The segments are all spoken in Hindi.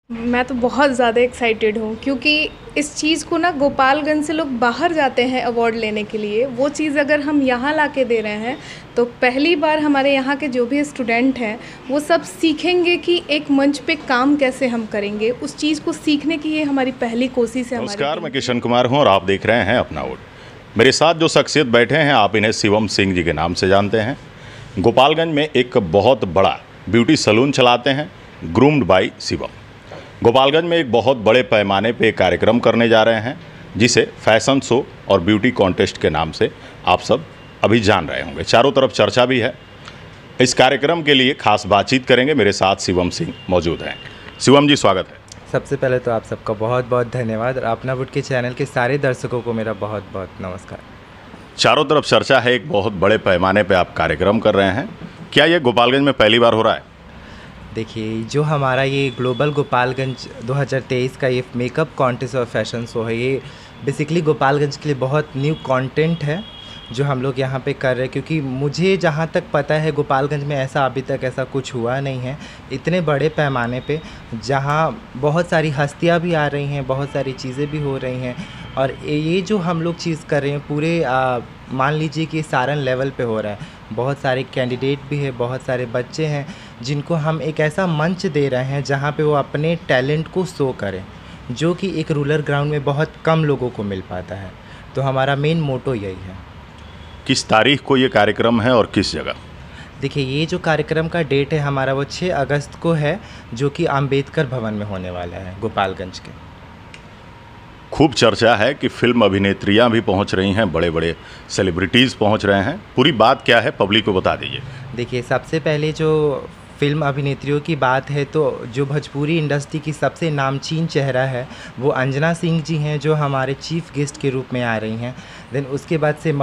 मैं तो बहुत ज़्यादा एक्साइटेड हूँ क्योंकि इस चीज़ को ना गोपालगंज से लोग बाहर जाते हैं अवार्ड लेने के लिए, वो चीज़ अगर हम यहाँ ला के दे रहे हैं तो पहली बार हमारे यहाँ के जो भी स्टूडेंट हैं वो सब सीखेंगे कि एक मंच पे काम कैसे हम करेंगे। उस चीज़ को सीखने की ये हमारी पहली कोशिश है। नमस्कार, मैं किशन कुमार हूँ और आप देख रहे हैं अपना वोट। मेरे साथ जो शख्सियत बैठे हैं आप इन्हें शिवम सिंह जी के नाम से जानते हैं। गोपालगंज में एक बहुत बड़ा ब्यूटी सैलून चलाते हैं, ग्रूम्ड बाय शिवम। गोपालगंज में एक बहुत बड़े पैमाने पे एक कार्यक्रम करने जा रहे हैं जिसे फैशन शो और ब्यूटी कॉन्टेस्ट के नाम से आप सब अभी जान रहे होंगे। चारों तरफ चर्चा भी है। इस कार्यक्रम के लिए खास बातचीत करेंगे। मेरे साथ शिवम सिंह मौजूद हैं। शिवम जी, स्वागत है। सबसे पहले तो आप सबका बहुत बहुत धन्यवाद और अपना वोट के चैनल के सारे दर्शकों को मेरा बहुत बहुत नमस्कार। चारों तरफ चर्चा है, एक बहुत बड़े पैमाने पे आप कार्यक्रम कर रहे हैं। क्या ये गोपालगंज में पहली बार हो रहा है? देखिए, जो हमारा ये ग्लोबल गोपालगंज 2023 का ये मेकअप कॉन्टेस्ट और फैशन शो है, ये बेसिकली गोपालगंज के लिए बहुत न्यू कंटेंट है जो हम लोग यहाँ पे कर रहे हैं। क्योंकि मुझे जहाँ तक पता है गोपालगंज में ऐसा अभी तक ऐसा कुछ हुआ नहीं है इतने बड़े पैमाने पे, जहाँ बहुत सारी हस्तियाँ भी आ रही हैं, बहुत सारी चीज़ें भी हो रही हैं। और ये जो हम लोग चीज़ कर रहे हैं पूरे मान लीजिए कि सारन लेवल पे हो रहा है। बहुत सारे कैंडिडेट भी है, बहुत सारे बच्चे हैं जिनको हम एक ऐसा मंच दे रहे हैं जहाँ पे वो अपने टैलेंट को शो करें, जो कि एक रूरल ग्राउंड में बहुत कम लोगों को मिल पाता है। तो हमारा मेन मोटो यही है। किस तारीख को ये कार्यक्रम है और किस जगह? देखिए, ये जो कार्यक्रम का डेट है हमारा वो 6 अगस्त को है, जो कि अंबेडकर भवन में होने वाला है गोपालगंज के। खूब चर्चा है कि फिल्म अभिनेत्रियां भी पहुंच रही हैं, बड़े बड़े सेलिब्रिटीज़ पहुंच रहे हैं। पूरी बात क्या है पब्लिक को बता दीजिए। देखिए, सबसे पहले जो फिल्म अभिनेत्रियों की बात है तो जो भोजपुरी इंडस्ट्री की सबसे नामचीन चेहरा है वो अंजना सिंह जी हैं, जो हमारे चीफ गेस्ट के रूप में आ रही हैं। देन उसके बाद से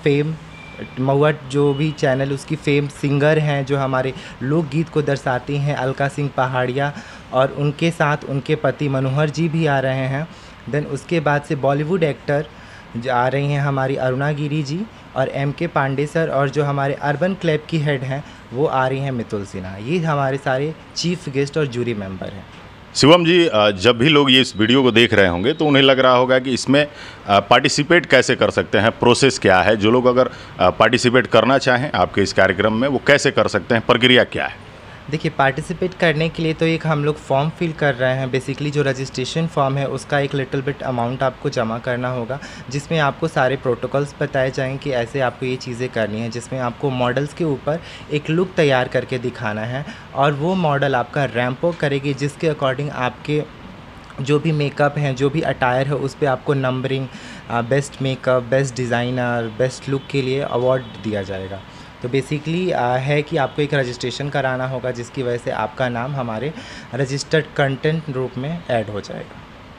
महुआ जो भी चैनल उसकी फेम सिंगर हैं जो हमारे लोकगीत को दर्शाती हैं, अलका सिंह पहाड़िया, और उनके साथ उनके पति मनोहर जी भी आ रहे हैं। देन उसके बाद से बॉलीवुड एक्टर जो आ रही हैं हमारी अरुणा गिरी जी और MK पांडे सर, और जो हमारे अर्बन क्लब की हेड हैं वो आ रही हैं मितुल सिन्हा। ये हमारे सारे चीफ गेस्ट और जूरी मेंबर हैं। शिवम जी, जब भी लोग ये इस वीडियो को देख रहे होंगे तो उन्हें लग रहा होगा कि इसमें पार्टिसिपेट कैसे कर सकते हैं, प्रोसेस क्या है। जो लोग अगर पार्टिसिपेट करना चाहें आपके इस कार्यक्रम में वो कैसे कर सकते हैं, प्रक्रिया क्या है? देखिए, पार्टिसिपेट करने के लिए तो एक हम लोग फॉर्म फिल कर रहे हैं। बेसिकली जो रजिस्ट्रेशन फॉर्म है उसका एक लिटिल बिट अमाउंट आपको जमा करना होगा, जिसमें आपको सारे प्रोटोकॉल्स बताए जाएंगे कि ऐसे आपको ये चीज़ें करनी है। जिसमें आपको मॉडल्स के ऊपर एक लुक तैयार करके दिखाना है और वो मॉडल आपका रैंप वॉक करेगी, जिसके अकॉर्डिंग आपके जो भी मेकअप हैं, जो भी अटायर है, उस पर आपको numbering, best makeup, best designer, best look के लिए अवार्ड दिया जाएगा। तो बेसिकली है कि आपको एक रजिस्ट्रेशन कराना होगा, जिसकी वजह से आपका नाम हमारे रजिस्टर्ड कंटेंट रूप में ऐड हो जाएगा।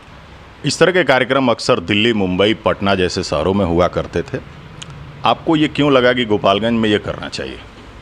इस तरह के कार्यक्रम अक्सर दिल्ली, मुंबई, पटना जैसे शहरों में हुआ करते थे। आपको ये क्यों लगा कि गोपालगंज में ये करना चाहिए?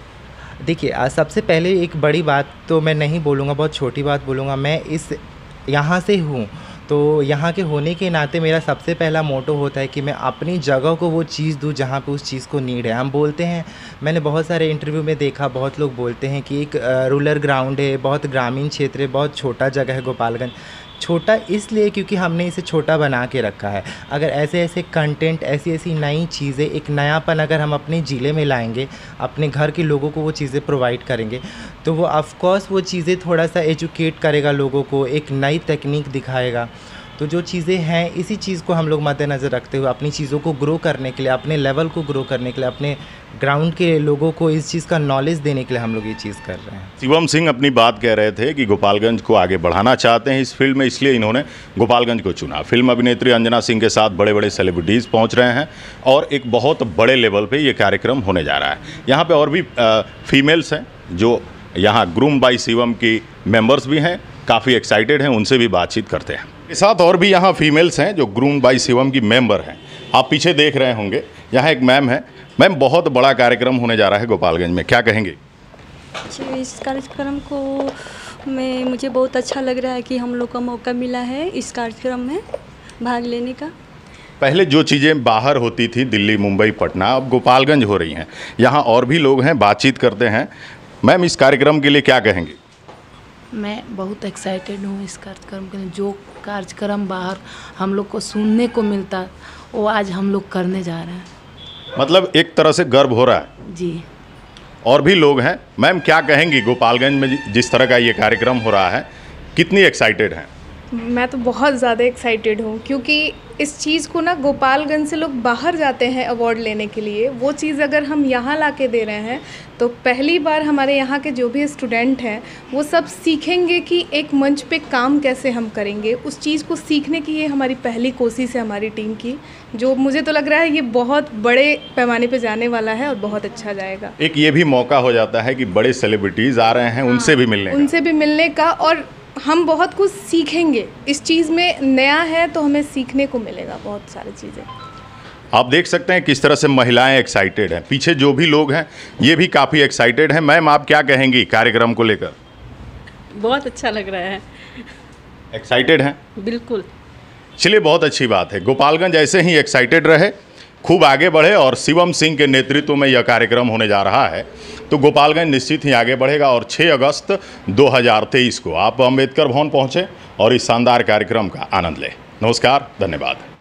देखिए, सबसे पहले एक बड़ी बात तो मैं नहीं बोलूँगा, बहुत छोटी बात बोलूँगा। मैं यहाँ से हूँ, तो यहाँ के होने के नाते मेरा सबसे पहला मोटो होता है कि मैं अपनी जगह को वो चीज़ दूँ जहाँ पे उस चीज़ को नीड है। हम बोलते हैं, मैंने बहुत सारे इंटरव्यू में देखा, बहुत लोग बोलते हैं कि एक रूरल ग्राउंड है, बहुत ग्रामीण क्षेत्र है, बहुत छोटा जगह है गोपालगंज। छोटा इसलिए क्योंकि हमने इसे छोटा बना के रखा है। अगर ऐसे ऐसे कंटेंट, ऐसी ऐसी नई चीज़ें, एक नयापन अगर हम अपने ज़िले में लाएंगे, अपने घर के लोगों को वो चीज़ें प्रोवाइड करेंगे, तो वो ऑफकोर्स वो चीज़ें थोड़ा सा एजुकेट करेगा लोगों को, एक नई तकनीक दिखाएगा। तो जो चीज़ें हैं, इसी चीज़ को हम लोग मद्देनज़र रखते हुए अपनी चीज़ों को ग्रो करने के लिए, अपने लेवल को ग्रो करने के लिए, अपने ग्राउंड के लोगों को इस चीज़ का नॉलेज देने के लिए हम लोग ये चीज़ कर रहे हैं। शिवम सिंह अपनी बात कह रहे थे कि गोपालगंज को आगे बढ़ाना चाहते हैं इस फील्ड में, इसलिए इन्होंने गोपालगंज को चुना। फिल्म अभिनेत्री अंजना सिंह के साथ बड़े बड़े सेलिब्रिटीज़ पहुंच रहे हैं और एक बहुत बड़े लेवल पे ये कार्यक्रम होने जा रहा है। यहाँ पे और भी फीमेल्स हैं जो यहाँ ग्रूम बाय शिवम की मेंबर्स भी हैं, काफ़ी एक्साइटेड हैं, उनसे भी बातचीत करते हैं। के साथ और भी यहाँ फीमेल्स हैं जो ग्रूम बाय शिवम की मेंबर हैं। आप पीछे देख रहे होंगे, यहाँ एक मैम है। मैम, बहुत बड़ा कार्यक्रम होने जा रहा है गोपालगंज में, क्या कहेंगे? इस कार्यक्रम को मुझे बहुत अच्छा लग रहा है कि हम लोग को मौका मिला है इस कार्यक्रम में भाग लेने का। पहले जो चीज़ें बाहर होती थी, दिल्ली, मुंबई, पटना, अब गोपालगंज हो रही हैं। यहाँ और भी लोग हैं, बातचीत करते हैं। मैम, इस कार्यक्रम के लिए क्या कहेंगे? मैं बहुत एक्साइटेड हूँ इस कार्यक्रम के लिए। जो कार्यक्रम बाहर हम लोग को सुनने को मिलता वो आज हम लोग करने जा रहे हैं। मतलब एक तरह से गर्व हो रहा है। जी। और भी लोग हैं। मैम क्या कहेंगी, गोपालगंज में जिस तरह का ये कार्यक्रम हो रहा है कितनी एक्साइटेड हैं? मैं तो बहुत ज़्यादा एक्साइटेड हूँ, क्योंकि इस चीज़ को ना गोपालगंज से लोग बाहर जाते हैं अवार्ड लेने के लिए। वो चीज़ अगर हम यहाँ ला के दे रहे हैं तो पहली बार हमारे यहाँ के जो भी स्टूडेंट हैं वो सब सीखेंगे कि एक मंच पे काम कैसे हम करेंगे। उस चीज़ को सीखने की ये हमारी पहली कोशिश है हमारी टीम की, जो मुझे तो लग रहा है ये बहुत बड़े पैमाने पे जाने वाला है और बहुत अच्छा जाएगा। एक ये भी मौका हो जाता है कि बड़े सेलिब्रिटीज़ आ रहे हैं, उनसे भी मिलने का और हम बहुत कुछ सीखेंगे। इस चीज़ में नया है तो हमें सीखने को मिलेगा बहुत सारी चीज़ें। आप देख सकते हैं किस तरह से महिलाएं एक्साइटेड हैं। पीछे जो भी लोग हैं ये भी काफ़ी एक्साइटेड हैं। मैम आप क्या कहेंगी कार्यक्रम को लेकर? बहुत अच्छा लग रहा है। एक्साइटेड हैं? बिल्कुल। चलिए, बहुत अच्छी बात है। गोपालगंज ऐसे ही एक्साइटेड रहे, खूब आगे बढ़े और शिवम सिंह के नेतृत्व में यह कार्यक्रम होने जा रहा है तो गोपालगंज निश्चित ही आगे बढ़ेगा। और 6 अगस्त 2023 को आप अम्बेडकर भवन पहुँचे और इस शानदार कार्यक्रम का आनंद लें। नमस्कार, धन्यवाद।